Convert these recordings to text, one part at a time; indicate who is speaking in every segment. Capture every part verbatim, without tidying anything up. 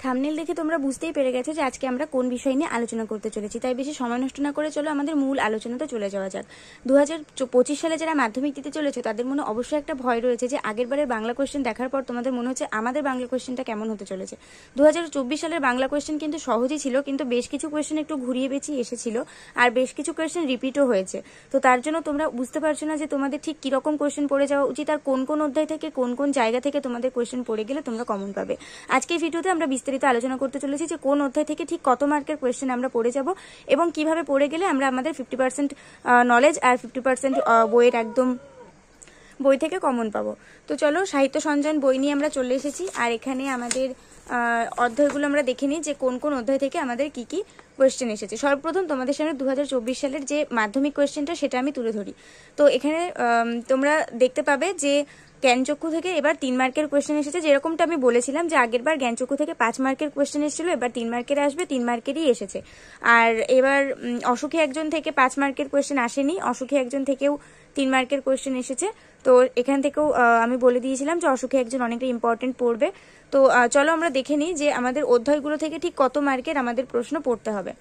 Speaker 1: Thumbnail দেখে তোমরা বুঝতেই পেরে গেছো যে আজকে আমরা কোন বিষয় নিয়ে আলোচনা করতে চলেছি, তাই বেশি সময় নষ্ট না করে চলো আমাদের মূল আলোচনাতে চলে যাওয়া যাক। দু হাজার পঁচিশ সালে যারা মাধ্যমিক দিতে চলেছে তাদের মনে অবশ্যই একটা ভয় রয়েছে যে আগের বারের বাংলা কোয়েশ্চেন দেখার পর তোমাদের মনে হচ্ছে আমাদের বাংলা কোয়েশ্চেনটা কেমন হতে চলেছে। দু হাজার চব্বিশ সালের বাংলা কোয়েশ্চেন কিন্তু সহজই ছিল, কিন্তু বেশ কিছু কোয়েশ্চেন একটু ঘুরিয়ে পেঁচিয়ে এসেছিল আর বেশ কিছু কোয়েশ্চেন রিপিটও হয়েছে। তো তার জন্য তোমরা বুঝতে পারছো না যে তোমাদের ঠিক কিরকম কোয়েশ্চেন পড়ে যাওয়া উচিত আর কোন কোন অধ্যায় থেকে কোন কোন জায়গা থেকে তোমাদের কোয়েশ্চেন পড়ে গেলে তোমরা কমন পাবে। আজকে এই ভিডিওতে আমরা বিস্তারিত আলোচনা করতে চলেছি যে কোন অধ্যায় থেকে ঠিক কত মার্কের কোয়েশ্চেন আমরা পড়ে যাব এবং কিভাবে পড়ে গেলে আমরা আমাদের ফিফটি পার্সেন্ট নলেজ আর ফিফটি পার্সেন্ট বইয়ের একদম বই থেকে কমন পাবো। তো চলো, সাহিত্য সঞ্জয়ন বই নিয়ে আমরা চলে এসেছি আর এখানে আমাদের অধ্যায়গুলো আমরা দেখে নিই যে কোন কোন অধ্যায় থেকে আমাদের কি কি কোয়েশ্চেন এসেছে। সর্বপ্রথম তোমাদের সামনে দু হাজার চব্বিশ সালের যে মাধ্যমিক কোয়েশ্চেনটা সেটা আমি তুলে ধরি। তো এখানে তোমরা দেখতে পাবে যে জ্ঞানচক্ষু থেকে এবার তিন মার্কের কোয়েশ্চেন এসেছে, যেরকমটা আমি বলেছিলাম যে আগের বার জ্ঞানচক্ষু থেকে পাঁচ মার্কের কোয়েশ্চেন এসেছিল, এবার তিন মার্কের আসবে, তিন মার্কেরই এসেছে। আর এবার অসুখী একজন থেকে পাঁচ মার্কের কোয়েশ্চেন আসেনি, অসুখী একজন থেকেও তিন মার্কের কোয়েশ্চেন এসেছে। তো এখান থেকেও আমি বলে দিয়েছিলাম যে অসুখী একজন অনেকটা ইম্পর্টেন্ট পড়বে। তো চলো আমরা দেখে নিই যে আমাদের অধ্যায়গুলো থেকে ঠিক কত মার্কের আমাদের প্রশ্ন পড়তে হবে।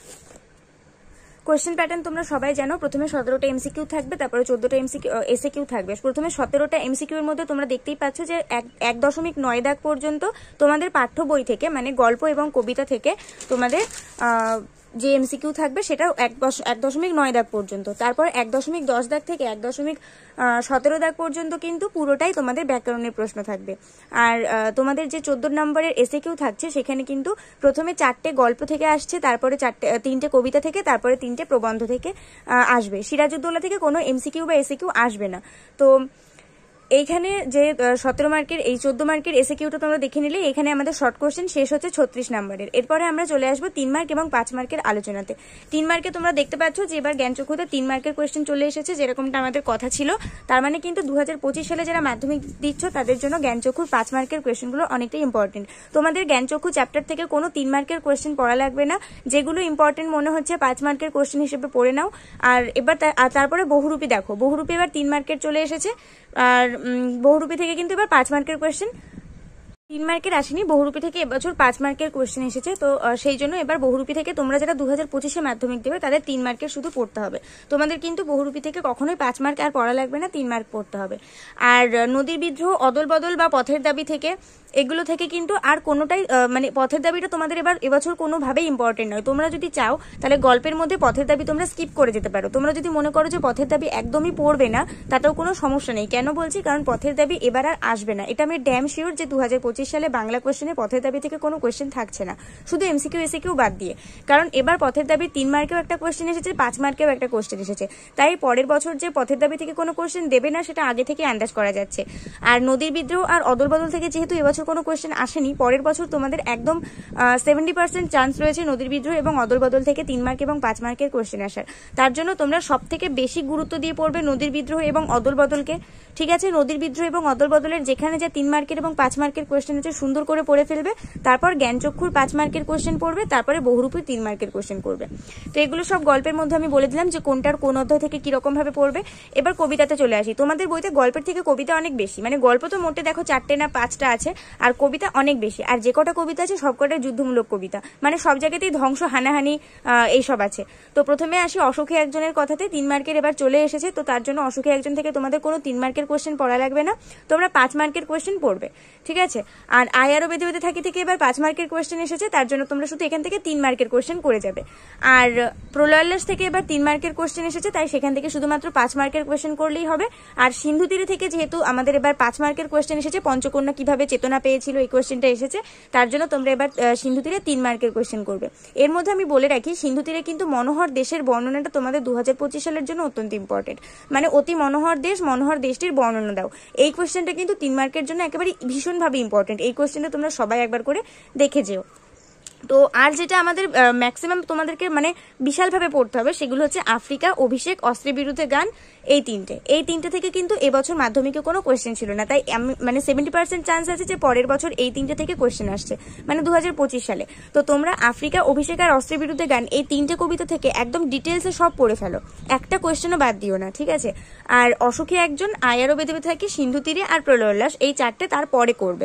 Speaker 1: কোয়েশ্চেন প্যাটার্ন তোমরা সবাই জানো, প্রথমে সতেরোটা এমসিকিউ থাকবে, তারপরে চোদ্দটা এমসিকিউ এসএ কিউ থাকবে। প্রথমে সতেরোটা এমসিকিউ এর মধ্যে তোমরা দেখতেই পাচ্ছ যে এক এক দশমিক নয় দাগ পর্যন্ত তোমাদের পাঠ্য বই থেকে মানে গল্প এবং কবিতা থেকে তোমাদের যে এমসিকিউ থাকবে সেটা এক এক দশমিক নয় দাগ পর্যন্ত। তারপর এক দশমিক দশ দাগ থেকে এক দশমিক সতেরো দাগ পর্যন্ত কিন্তু পুরোটাই তোমাদের ব্যাকরণের প্রশ্ন থাকবে। আর তোমাদের যে চোদ্দ নম্বরের এসএ কিউ থাকছে সেখানে কিন্তু প্রথমে চারটে গল্প থেকে আসছে, তারপরে চারটে তিনটে কবিতা থেকে, তারপরে তিনটে প্রবন্ধ থেকে আসবে। সিরাজউদ্দৌলা থেকে কোনো এমসিকিউ বা এসএ কিউ আসবে না। তো এইখানে যে সতেরো মার্কের এই চোদ্দ মার্কের এসএ কিউটা তোমরা দেখে নিলে এখানে আমাদের শর্ট কোশ্চেন শেষ হচ্ছে ছত্রিশ নাম্বারের। এরপরে আমরা চলে আসবো তিন মার্ক এবং পাঁচ মার্কের আলোচনাতে। তিন মার্কে তোমরা দেখতে পাচ্ছ যে এবার জ্ঞানচক্ষুতে তিন মার্কের কোয়েশ্চেন চলে এসেছে, যেরকমটা আমাদের কথা ছিল। তার মানে কিন্তু দু হাজার পঁচিশ সালে যারা মাধ্যমিক দিচ্ছ তাদের জন্য জ্ঞানচক্ষুর পাঁচ মার্কের কোয়েশ্চেনগুলো অনেকটাই ইম্পর্টেন্ট। তোমাদের জ্ঞানচক্ষু চ্যাপ্টার থেকে কোনো তিন মার্কের কোয়েশ্চেন পড়া লাগবে না, যেগুলো ইম্পর্টেন্ট মনে হচ্ছে পাঁচ মার্কের কোয়েশ্চেন হিসেবে পড়ে নাও। আর এবার তারপরে বহুরূপী দেখো, বহুরূপী এবার তিন মার্কের চলে এসেছে আর বহুরূপী থেকে কিন্তু এবার পাঁচ মার্কের কোয়েশ্চেন তিন মার্কের আসেনি, বহুরূপী থেকে এবছর পাঁচ মার্কের কোয়েশ্চেন এসেছে। তো সেই জন্য এবার বহুরূপী থেকে তোমরা যারা দু হাজার পঁচিশে মাধ্যমিক দেবে তাদের তিন মার্কের শুধু পড়তে হবে। তোমাদের কিন্তু বহুরূপী থেকে কখনোই পাঁচ মার্ক আর পড়া লাগবে না, তিন মার্ক পড়তে হবে। আর নদীর বিদ্রোহ, অদল বদল বা পথের দাবি থেকে এগুলো থেকে কিন্তু আর কোনোটাই মানে পথের দাবিটা তোমাদের এবার এবছর কোনোভাবেই ইম্পর্টেন্ট নয়। তোমরা যদি চাও তাহলে গল্পের মধ্যে পথের দাবি তোমরা স্কিপ করে যেতে পারো। তোমরা যদি মনে করো যে পথের দাবি একদমই পড়বে না তাতেও কোনো সমস্যা নেই। কেন বলছি? কারণ পথের দাবি এবার আর আসবে না, এটা আমি ড্যাম শিওর যে দু হাজার পঁচিশ সালে বাংলা কোয়েশ্চেনে পথের দাবি থেকে কোনো কোয়েশ্চেন থাকছে না, শুধু এমসিকিউ এসিকিউ বাদ দিয়ে। কারণ এবার পথের দাবি তিন মার্কেও একটা কোয়েশ্চেন এসেছে, পাঁচ মার্কেও একটা কোয়েশ্চেন এসেছে, তাই পরের বছর যে পথের দাবি থেকে কোনো কোয়েশ্চেন দেবে না সেটা আগে থেকে আন্দাজ করা যাচ্ছে। আর নদীর বিদ্রোহ আর অদল বদল থেকে যেহেতু এবছর কোনো কোয়েশ্চেন আসেনি, পরের বছর তোমাদের একদম সেভেন্টি পার্সেন্ট চান্স রয়েছে নদীর বিদ্রোহ এবং অদল বদল থেকে তিন মার্ক এবং পাঁচ মার্কের কোয়েশ্চেন আসার। তার জন্য তোমরা সব থেকে বেশি গুরুত্ব দিয়ে পড়বে নদীর বিদ্রোহ এবং অদল বদলকে। ঠিক আছে, নদীর বিদ্রোহ এবং অদল বদলের যেখানে যা তিন মার্কের এবং পাঁচ মার্কের কোয়েশ্চেন আছে সুন্দর করে পড়ে ফেলবে, তারপর জ্ঞানচক্ষুর পাঁচ মার্কের কোয়েশ্চেন পড়বে, তারপরে বহুরূপীর তিন মার্কের কোয়েশ্চেন করবে। তো এগুলো সব গল্পের মধ্যে আমি বলে দিলাম যে কোনটার কোন অধ্যায় থেকে কিরকম ভাবে পড়বে। এবার কবিতাতে চলে আসি। তোমাদের বইতে গল্পের থেকে কবিতা অনেক বেশি, মানে গল্প তো মোটে দেখো চারটে না পাঁচটা আছে আর কবিতা অনেক বেশি। আর যে কটা কবিতা আছে সব কটাই যুদ্ধমূলক কবিতা, মানে সব জায়গাতেই ধ্বংস হানাহানি এইসব আছে। তো প্রথমে আসি অসুখী একজনের কথাতে, তিন মার্কের এবার চলে এসেছে। তো তার জন্য অসুখী একজন থেকে তোমাদের কোনো তিন মার্কের কোয়েশ্চেন পড়া লাগবে না, তোমরা পাঁচ মার্কের কোয়েশ্চেন পড়বে। ঠিক আছে, আর আয় আরো বেঁধে বেঁধে থাকি থেকে এবার পাঁচ মার্কের কোয়েশ্চেন এসেছে, তার জন্য তোমরা শুধু এখান থেকে তিন মার্কের কোয়েশ্চেন করে যাবে। আর প্রলয়োল্লাস থেকে এবার তিন মার্কের কোয়েশ্চেন এসেছে, তাই সেখান থেকে শুধুমাত্র পাঁচ মার্কের কোয়েশ্চেন করলেই হবে। আর সিন্ধু তীরে থেকে যেহেতু আমাদের এবার পাঁচ মার্কের কোয়েশ্চেন এসেছে, পঞ্চকন্যা কিভাবে চেতনা পেয়েছিল এই কোয়েশ্চেনটা এসেছে, তার জন্য তোমরা এবার সিন্ধু তীরে তিন মার্কের কোয়েশ্চেন করবে। এর মধ্যে আমি বলে রাখি সিন্ধু তীরে কিন্তু মনোহর দেশের বর্ণনাটা তোমাদের দু হাজার পঁচিশ সালের জন্য অত্যন্ত ইম্পর্টেন্ট, মানে অতি মনোহর দেশ, মনোহর দেশটির বর্ণনা দাও। এই কোয়েশ্চেনটা কিন্তু তিন মার্কের জন্য একেবারে ভীষণভাবে ইম্পর্টেন্ট। এই কোয়েশ্চেনটা তোমরা সবাই একবার করে দেখে যেও। তো আর যেটা আমাদের ম্যাক্সিমাম তোমাদেরকে মানে বিশালভাবে পড়তে হবে সেগুলো হচ্ছে আফ্রিকা, অভিষেক, অস্ত্রের বিরুদ্ধে গান, এই তিনটে এই তিনটে থেকে কিন্তু এবছর মাধ্যমিকে কোনো কোয়েশ্চেন ছিল না, তাই মানে সেভেন্টি পার্সেন্ট চান্স আছে যে পরের বছর এই তিনটে থেকে কোয়েশ্চেন আসছে, মানে দু হাজার পঁচিশ সালে। তো তোমরা আফ্রিকা, অভিষেক আর অস্ত্রের বিরুদ্ধে গান এই তিনটে কবিতা থেকে একদম ডিটেলসে সব পড়ে ফেলো, একটা কোয়েশ্চেনও বাদ দিও না। ঠিক আছে, আর অসুখী একজন, আয় আরো বেঁধে বেঁধে থাকি, সিন্ধু তীরে আর প্রলয়োল্লাস এই চারটে তারপরে করবে।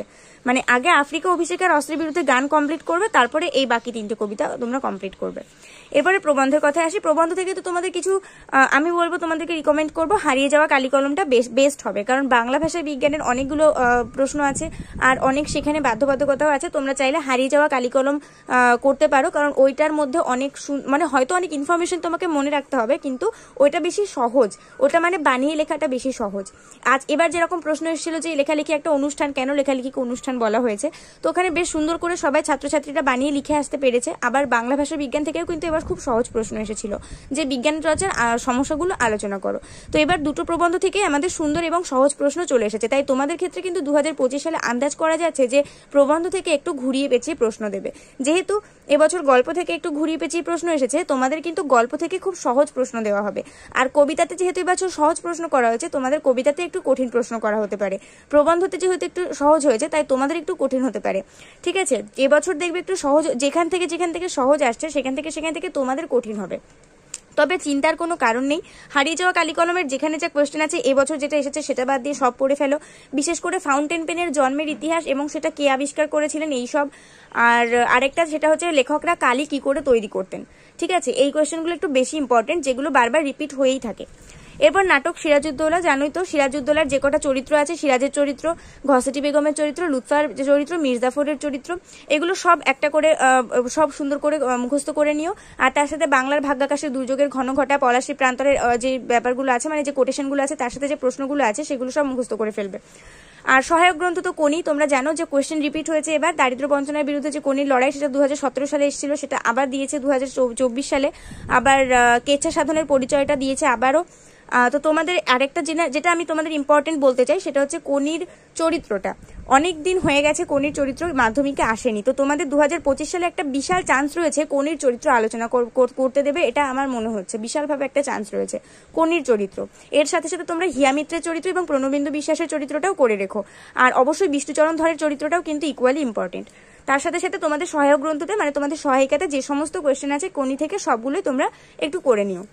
Speaker 1: মানে আগে আফ্রিকা অভিষেকের অস্ত্রের বিরুদ্ধে গান কমপ্লিট করবে, তারপরে এই বাকি তিনটে কবিতা তোমরা কমপ্লিট করবে। এরপরে প্রবন্ধের কথায় আসি। প্রবন্ধ থেকে তো তোমাদের কিছু আমি বলবো, তোমাদেরকে রিকমেন্ড করবো হারিয়ে যাওয়া কালি কলমটা বেস্ট হবে, কারণ বাংলা ভাষায় বিজ্ঞানের অনেকগুলো প্রশ্ন আছে আর অনেক সেখানে বাধ্যবাধকতাও আছে। তোমরা চাইলে হারিয়ে যাওয়া কালি কলম করতে পারো, কারণ ওইটার মধ্যে অনেক মানে হয়তো অনেক ইনফরমেশন তোমাকে মনে রাখতে হবে, কিন্তু ওইটা বেশি সহজ, ওটা মানে বানিয়ে লেখাটা বেশি সহজ। আজ এবার যেরকম প্রশ্ন এসেছিল যে লেখালেখি একটা অনুষ্ঠান, কেন লেখালেখিকে অনুষ্ঠান বলা হয়েছে, তো ওখানে বেশ সুন্দর করে সবাই ছাত্রছাত্রীরা বানিয়ে লিখে আসতে পেরেছে। আবার বাংলা ভাষার বিজ্ঞান থেকেও কিন্তু এবার খুব সহজ প্রশ্ন এসেছিল যে বিজ্ঞান চর্চার সমস্যাগুলো আলোচনা করো। তো এবার দুটো প্রবন্ধ থেকে আমাদের সুন্দর এবং সহজ প্রশ্ন চলে এসেছে, তাই তোমাদের ক্ষেত্রে কিন্তু দু হাজার পঁচিশ সালে আন্দাজ করা যাচ্ছে যে প্রবন্ধ থেকে একটু ঘুরিয়ে পেঁচিয়ে প্রশ্ন দেবে। যেহেতু এবছর গল্প থেকে একটু ঘুরিয়ে পেঁচিয়ে প্রশ্ন এসেছে, তোমাদের কিন্তু গল্প থেকে খুব সহজ প্রশ্ন দেওয়া হবে। আর কবিতাতে যেহেতু এবছর সহজ প্রশ্ন করা হয়েছে, তোমাদের কবিতাতে একটু কঠিন প্রশ্ন করা হতে পারে। প্রবন্ধতে যেহেতু একটু সহজ হয়েছে, তাই তোমাদের একটু কঠিন হতে পারে। ঠিক আছে, এবছর দেখবে একটু সহজ, যেখান থেকে যেখান থেকে সহজ আসছে সেখান থেকে সেখান থেকে তোমাদের কঠিন হবে। তবে চিন্তার কোনো কারণ নেই, হারিয়ে যাওয়া কালি কলমের যেখানে যা কোয়েশ্চেন আছে এবছর যেটা এসেছে সেটা বাদ দিয়ে সব পড়ে ফেলো। বিশেষ করে ফাউন্টেন পেনের জন্মের ইতিহাস এবং সেটা কে আবিষ্কার করেছিলেন এইসব, আর আরেকটা সেটা হচ্ছে লেখকরা কালি কি করে তৈরি করতেন। ঠিক আছে, এই কোয়েশ্চেনগুলো একটু বেশি ইম্পর্টেন্ট, যেগুলো বারবার রিপিট হয়েই থাকে। এরপর নাটক সিরাজউদ্দৌলা, জানোই তো সিরাজউদ্দৌলার যে কটা চরিত্র আছে, সিরাজের চরিত্র, ঘসেটি বেগমের চরিত্র, লুৎফার চরিত্র, মির্জাফরের চরিত্র, এগুলো সব একটা করে সব সুন্দর করে মুখস্থ করে নিও। আর তার সাথে বাংলার ভাগ্যাকাশের দুর্যোগের ঘন ঘটা, পলাশী প্রান্তরের যে ব্যাপারগুলো আছে, মানে যে কোটেশনগুলো আছে, তার সাথে যে প্রশ্নগুলো আছে সেগুলো সব মুখস্থ করে ফেলবে। আর সহায়ক গ্রন্থ তো কোনি, তোমরা জানো যে কোয়েশ্চেন রিপিট হয়েছে এবার। দারিদ্র বঞ্চনার বিরুদ্ধে যে কোনির লড়াই, সেটা দু হাজার সতেরো সালে এসেছিল, সেটা আবার দিয়েছে দু হাজার চব্বিশ সালে। আবার কেচ্ছা সাধনের পরিচয়টা দিয়েছে আবারও। তো তোমাদের আরেকটা যেটা আমি তোমাদের ইম্পর্টেন্ট বলতে চাই, সেটা হচ্ছে কোনির চরিত্রটা। অনেক দিন হয়ে গেছে কোনির চরিত্র মাধ্যমিকে আসেনি, তো তোমাদের দু হাজার পঁচিশ সালে একটা বিশাল চান্স রয়েছে কোনির চরিত্র আলোচনা করতে দেবে, এটা আমার মনে হচ্ছে বিশালভাবে একটা চান্স রয়েছে কোনির চরিত্র। এর সাথে সাথে তোমরা হিয়া মিত্রের চরিত্র এবং প্রণবেন্দু বিশ্বাসের চরিত্রটাও করে রেখো। আর অবশ্যই বিষ্ণুচরণ ধরের চরিত্রটাও কিন্তু ইকুয়ালি ইম্পর্টেন্ট। তার সাথে সাথে তোমাদের সহায়ক গ্রন্থতে, মানে তোমাদের সহায়িকাতে যে সমস্ত কোয়েশ্চেন আছে কোনি থেকে, সবগুলোই তোমরা একটু করে নিও।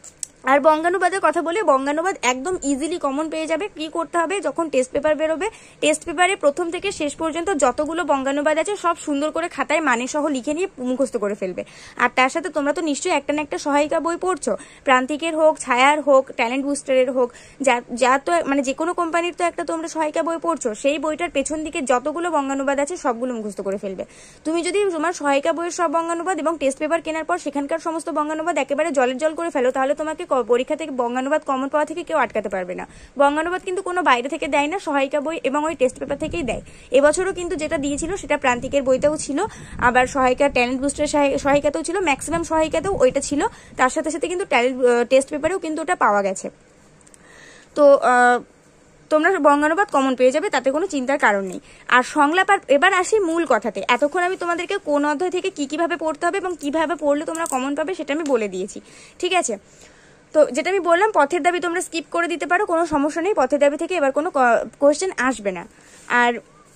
Speaker 1: আর বঙ্গানুবাদের কথা বলে, বঙ্গানুবাদ একদম ইজিলি কমন পেয়ে যাবে। কি করতে হবে, যখন টেস্ট পেপার বেরোবে, টেস্ট পেপারে প্রথম থেকে শেষ পর্যন্ত যতগুলো বঙ্গানুবাদ আছে সব সুন্দর করে খাতায় মানে সহ লিখে নিয়ে মুখস্থ করে ফেলবে। আর তার সাথে তোমরা তো নিশ্চয়ই একটা না একটা সহায়িকা বই পড়ছো, প্রান্তিকের হোক, ছায়ার হোক, ট্যালেন্ট বুস্টারের হোক, যা যা তো মানে যে কোনো কোম্পানির তো একটা তোমরা সহায়িকা বই পড়ছো, সেই বইটার পেছন দিকে যতগুলো বঙ্গানুবাদ আছে সবগুলো মুখস্থ করে ফেলবে। তুমি যদি তোমার সহায়িকা বইয়ের সব বঙ্গানুবাদ এবং টেস্ট পেপার কেনার পর সেখানকার সমস্ত বঙ্গানুবাদ একেবারে জলের জল করে ফেলো, তাহলে তোমাকে পরীক্ষা থেকে বঙ্গানুবাদ কমন পাওয়া থেকে কেউ আটকাতে পারবে না। বঙ্গানুবাদ কিন্তু কোনো বাইরে থেকে দেয় না, সহায়িকা বই এবং ওই টেস্ট পেপার থেকেই দেয়। এবছরও কিন্তু যেটা দিয়েছিল সেটা প্রান্তিকের বইতেও ছিল, আবার সহায়িকা ট্যালেন্ট বুস্টারের সহায়িকাতেও ছিল, ম্যাক্সিমাম সহায়িকাতেও ওইটা ছিল। তার সাথে সাথে কিন্তু টেস্ট পেপারেও কিন্তু ওটা পাওয়া গেছে। তো তোমরা বঙ্গানুবাদ কমন পেয়ে যাবে, তাতে কোনো চিন্তার কারণ নেই। আর সংলাপ, আর এবার আসি মূল কথাতে। এতক্ষণ আমি তোমাদেরকে কোন অধ্যায় থেকে কি কিভাবে পড়তে হবে এবং কিভাবে পড়লে তোমরা কমন পাবে সেটা আমি বলে দিয়েছি। ঠিক আছে, তো যেটা আমি বললাম, পথের দাবি তোমরা স্কিপ করে দিতে পারো, কোনো সমস্যা নেই। পথের দাবি থেকে এবার কোনো কোয়েশ্চেন আসবে না। আর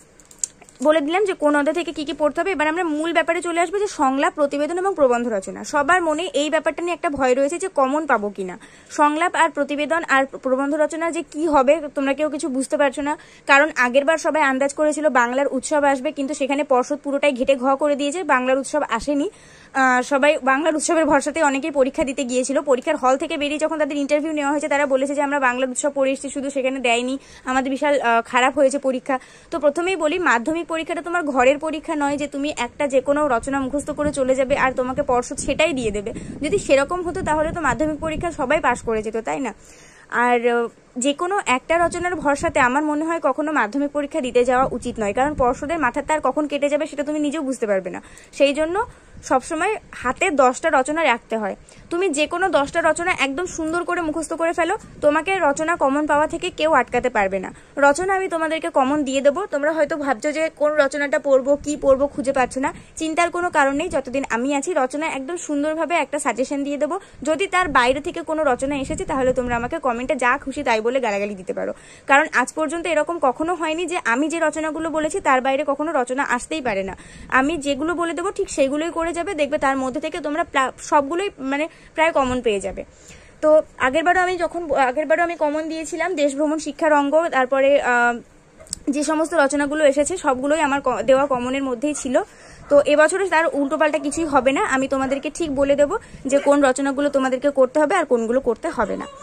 Speaker 1: বলে দিলাম যে কোন অধ্যায় থেকে কি কি পড়তে হবে। এবার আমরা মূল ব্যাপারে চলে আসবো, যে সংলাপ, প্রতিবেদন এবং প্রবন্ধ রচনা। সবার মনে এই ব্যাপারটা নিয়ে একটা ভয় রয়েছে যে কমন পাবো কিনা। সংলাপ আর প্রতিবেদন আর প্রবন্ধ রচনা যে কি হবে তোমরা কেউ কিছু বুঝতে পারছো না, কারণ আগের বার সবাই আন্দাজ করেছিল বাংলার উৎসব আসবে, কিন্তু সেখানে পর্ষদ পুরোটাই ঘেটে ঘ করে দিয়েছে, বাংলার উৎসব আসেনি। সবাই বাংলার উৎসবের ভরসাতে অনেকেই পরীক্ষা দিতে গিয়েছিল। পরীক্ষার হল থেকে বেরিয়ে যখন তাদের ইন্টারভিউ নেওয়া হয়েছে, তারা বলেছে যে আমরা বাংলার উৎসব পড়ে এসেছি, শুধু সেখানে দেয়নি, আমাদের বিশাল খারাপ হয়েছে পরীক্ষা। তো প্রথমেই বলি, মাধ্যমিক পরীক্ষাটা তোমার ঘরের পরীক্ষা নয় যে তুমি একটা যে কোনো রচনা মুখস্থ করে চলে যাবে আর তোমাকে পর্ষদ সেটাই দিয়ে দেবে। যদি সেরকম হতো তাহলে তো মাধ্যমিক পরীক্ষা সবাই পাশ করে যেত, তাই না? আর যে কোনো একটা রচনার ভরসাতে আমার মনে হয় কখনো মাধ্যমিক পরীক্ষা দিতে যাওয়া উচিত নয়, কারণ পর্ষদের মাথার তার কখন কেটে যাবে সেটা তুমি নিজেও বুঝতে পারবে না। সেই জন্য সবসময় হাতে দশটা রচনা রাখতে হয়। তুমি যে কোনো দশটা রচনা একদম সুন্দর করে মুখস্থ করে ফেলো, তোমাকে রচনা কমন পাওয়া থেকে কেউ আটকাতে পারবে না। রচনা আমি তোমাদেরকে কমন দিয়ে দেবো। তোমরা হয়তো ভাবছো যে কোন রচনাটা পড়বো, কি পড়বো খুঁজে পাচ্ছ না, চিন্তার কোনো কারণ নেই। যতদিন আমি আছি রচনা একদম সুন্দরভাবে একটা সাজেশন দিয়ে দেবো। যদি তার বাইরে থেকে কোনো রচনা এসেছে তাহলে তোমরা আমাকে কমেন্টে যা খুশি তাই বলে গালাগালি দিতে পারো, কারণ আজ পর্যন্ত এরকম কখনো হয়নি যে আমি যে রচনাগুলো বলেছি তার বাইরে কখনো রচনা আসতেই পারে না। আমি যেগুলো বলে দেবো ঠিক সেগুলোই করে যাবে, দেখবে তার মধ্যে থেকে তোমরা সবগুলোই মানে প্রায় কমন পেয়ে যাবে। তো আগেরবারও আমি যখন আগেরবারও আমি কমন দিয়েছিলাম দেশ ভ্রমণ শিক্ষার অঙ্গ, তারপরে যে সমস্ত রচনাগুলো এসেছে সবগুলোই আমার দেওয়া কমনের মধ্যেই ছিল। তো এবছরে তার উল্টোপাল্টা কিছুই হবে না, আমি তোমাদেরকে ঠিক বলে দেবো যে কোন রচনাগুলো তোমাদেরকে করতে হবে আর কোনগুলো করতে হবে না।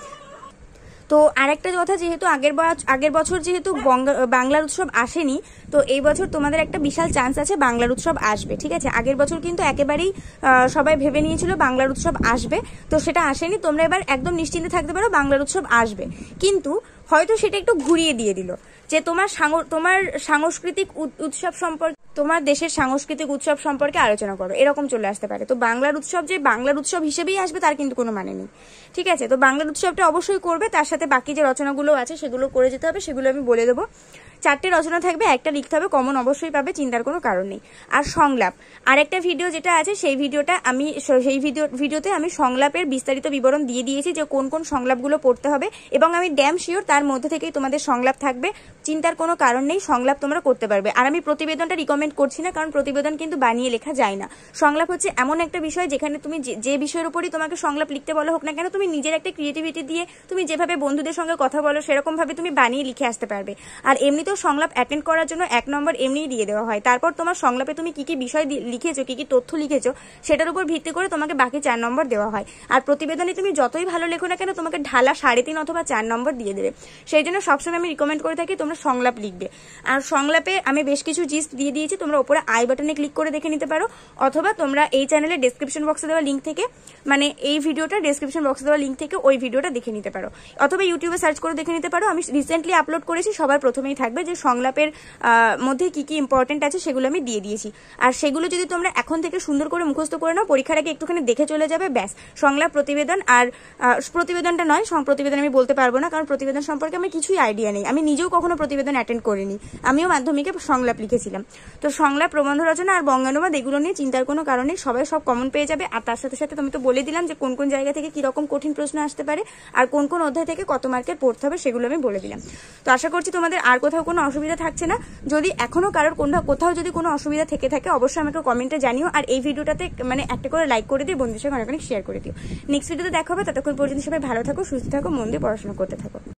Speaker 1: তো আরেকটা কথা, যেহেতু আগের আগের বছর যেহেতু বাংলার উৎসব আসেনি, তো এই বছর তোমাদের একটা বিশাল চান্স আছে বাংলার উৎসব আসবে, ঠিক আছে। আগের বছর কিন্তু একেবারেই সবাই ভেবে নিয়েছিল বাংলার উৎসব আসবে, তো সেটা আসেনি। তোমরা এবার একদম নিশ্চিন্তে থাকতে পারো, বাংলার উৎসব আসবে, কিন্তু হয়তো সেটা একটু ঘুরিয়ে দিয়ে দিল যে তোমার তোমার সাংস্কৃতিক উৎসব সম্পর্কে, তোমার দেশের সাংস্কৃতিক উৎসব সম্পর্কে আলোচনা করো, এরকম চলে আসতে পারে। তো বাংলার উৎসব যে বাংলার উৎসব হিসেবেই আসবে তার কিন্তু কোনো মানে নেই, ঠিক আছে। তো বাংলার উৎসবটা অবশ্যই করবে, তার সাথে বাকি যে রচনাগুলো আছে সেগুলো করে যেতে হবে, সেগুলো আমি বলে দেবো। চারটে রচনা থাকবে, একটা লিখতে হবে, কমন অবশ্যই পাবে, চিন্তার কোনো কারণ নেই। আর সংলাপ, আর একটা ভিডিও যেটা আছে সেই ভিডিওটা আমি সেই ভিডিও ভিডিওতে আমি সংলাপের বিস্তারিত বিবরণ দিয়ে দিয়েছি যে কোন কোন সংলাপগুলো পড়তে হবে, এবং আমি ড্যাম শিওর তার মধ্যে থেকেই তোমাদের সংলাপ থাকবে, চিন্তার কোনো কারণ নেই, সংলাপ তোমরা করতে পারবে। আর আমি প্রতিবেদনটা রিকমেন্ড করছি না, কারণ প্রতিবেদন কিন্তু বানিয়ে লেখা যায় না। সংলাপ হচ্ছে এমন একটা বিষয় যেখানে তুমি যে বিষয়ের উপরই তোমাকে সংলাপ লিখতে বলা হোক না কেন, তুমি নিজের একটা ক্রিয়েটিভিটি দিয়ে তুমি যেভাবে বন্ধুদের সঙ্গে কথা বলো সেরকম ভাবে তুমি বানিয়ে লিখে আসতে পারবে। আর এমনিতেও সংলাপ অ্যাটেন্ড করার জন্য এক নম্বর এমনিই দিয়ে দেওয়া হয়, তারপর তোমার সংলাপে তুমি কি কি বিষয় লিখেছো, কি কি তথ্য লিখেছো, সেটার উপর ভিত্তি করে তোমাকে বাকি চার নম্বর দেওয়া হয়। আর প্রতিবেদনে তুমি যতই ভালো লেখো না কেন, তোমাকে ঢালা সাড়ে তিন অথবা চার নম্বর দিয়ে দেবে। সেই জন্য সবসময় আমি রিকমেন্ড করে থাকি তোমরা সংলাপ লিখবে। আর সংলাপে আমি বেশ কিছু জিস্ট দিয়ে দিয়েছি, তোমরা উপরে আই বাটনে ক্লিক করে দেখে নিতে পারো, অথবা তোমরা এই চ্যানেলে ডেসক্রিপশন বক্সে দেওয়া লিঙ্ক থেকে, মানে এই ভিডিওটা ডেসক্রিপশন বক্সে দেওয়া লিঙ্ক থেকে ওই ভিডিওটা দেখে নিতে পারো, অথবা ইউটিউবে সার্চ করে দেখে নিতে পারো। আমি রিসেন্টলি আপলোড করেছি, সবার প্রথমেই থাকবে যে সংলাপের মধ্যে কি কি ইম্পর্টেন্ট আছে সেগুলো আমি দিয়ে দিয়েছি। আর সেগুলো যদি তোমরা এখন থেকে সুন্দর করে মুখস্থ করে নাও, পরীক্ষার আগে একটুখানি দেখে চলে যাবে, ব্যাস। সংলাপ, প্রতিবেদন, আর প্রতিবেদনটা নয়, প্রতিবেদন আমি বলতে পারবো না, কারণ প্রতিবেদন সম্পর্কে আমার কিছুই আইডিয়া নেই, আমি নিজেও কখনো প্রতিবেদন অ্যাটেন্ড করিনি, আমিও মাধ্যমিকে সংলাপ লিখেছিলাম। তো সংলাপ, প্রবন্ধ রচনা আর বঙ্গানুবাদ এগুলো নিয়ে চিন্তার কোনো কারণ নেই, সবাই সব কমন পেয়ে যাবে। আর তার সাথে সাথে তুমি তো বলে দিলাম যে কোন কোন জায়গা থেকে কিরকম কঠিন প্রশ্ন আসতে পারে আর কোন কোন অধ্যায় থেকে কত মার্কের পড়তে হবে সেগুলো আমি বলে দিলাম। তো আশা করছি তোমাদের আর কোথাও কোনো অসুবিধা থাকছে না। যদি এখনো কারোর কোথাও যদি কোনো অসুবিধা থেকে থাকে অবশ্যই আমাকে কমেন্টে জানিও, আর এই ভিডিওটাতে মানে একটা করে লাইক করে দিও, বন্ধুদের সঙ্গে অনেক অনেক শেয়ার করে দিও। নেক্সট ভিডিওতে দেখা হবে, ততক্ষণ পর্যন্ত সবাই ভালো থাকো, সুস্থ থাকো, মন দিয়ে পড়াশোনা করতে থাকো।